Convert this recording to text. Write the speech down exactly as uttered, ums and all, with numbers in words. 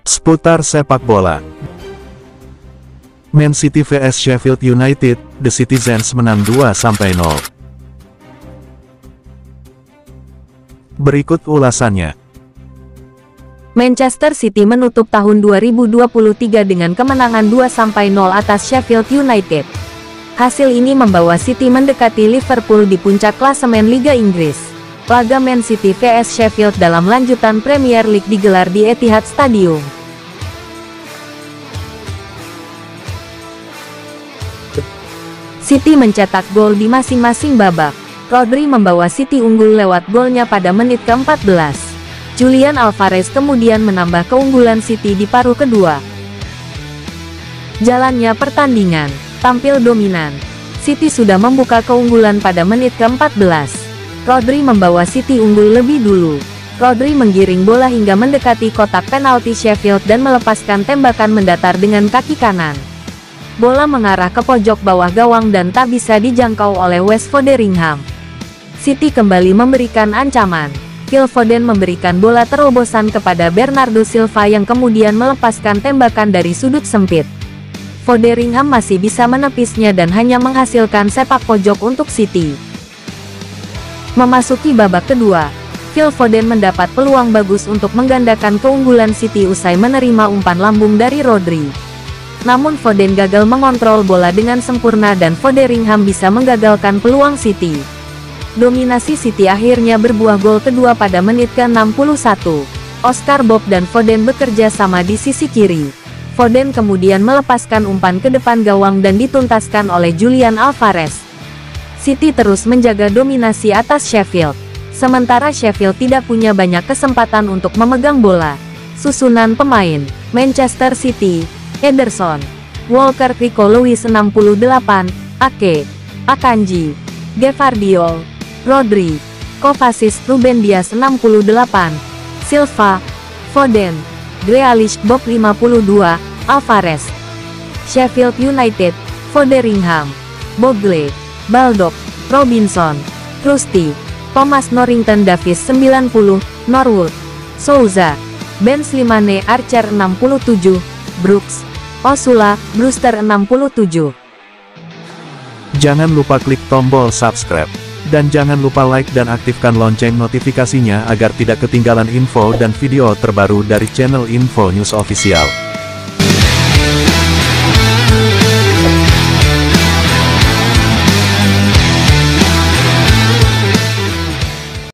Seputar sepak bola. Man City vs Sheffield United, The Citizens menang dua nol. Berikut ulasannya. Manchester City menutup tahun dua ribu dua puluh tiga dengan kemenangan dua nol atas Sheffield United. Hasil ini membawa City mendekati Liverpool di puncak klasemen Liga Inggris. Laga Man City vs Sheffield dalam lanjutan Premier League digelar di Etihad Stadium. City mencetak gol di masing-masing babak. Rodri membawa City unggul lewat golnya pada menit ke empat belas. Julian Alvarez kemudian menambah keunggulan City di paruh kedua. Jalannya pertandingan tampil dominan. City sudah membuka keunggulan pada menit ke empat belas. Rodri membawa City unggul lebih dulu. Rodri menggiring bola hingga mendekati kotak penalti Sheffield dan melepaskan tembakan mendatar dengan kaki kanan. Bola mengarah ke pojok bawah gawang dan tak bisa dijangkau oleh Wes Foderingham. City kembali memberikan ancaman. Phil Foden memberikan bola terobosan kepada Bernardo Silva yang kemudian melepaskan tembakan dari sudut sempit. Foderingham masih bisa menepisnya dan hanya menghasilkan sepak pojok untuk City. Memasuki babak kedua, Phil Foden mendapat peluang bagus untuk menggandakan keunggulan City usai menerima umpan lambung dari Rodri. Namun Foden gagal mengontrol bola dengan sempurna dan Foderingham bisa menggagalkan peluang City. Dominasi City akhirnya berbuah gol kedua pada menit ke enam puluh satu. Oscar Bob dan Foden bekerja sama di sisi kiri. Foden kemudian melepaskan umpan ke depan gawang dan dituntaskan oleh Julian Alvarez. City terus menjaga dominasi atas Sheffield. Sementara Sheffield tidak punya banyak kesempatan untuk memegang bola. Susunan pemain: Manchester City, Ederson, Walker, Rico Lewis enam puluh delapan, Ake, Akanji, Gvardiol, Rodri, Kovacic, Ruben Dias enam puluh delapan, Silva, Foden, Grealish, Bob lima puluh dua, Alvarez. Sheffield United, Foderingham, Bogle, Baldock, Robinson, Rusty, Thomas Norrington Davies sembilan puluh, Norwood, Souza, Ben Slimane, Archer enam puluh tujuh, Brooks, Osula, Brewster enam puluh tujuh. Jangan lupa klik tombol subscribe. Dan jangan lupa like dan aktifkan lonceng notifikasinya agar tidak ketinggalan info dan video terbaru dari channel Info News Official.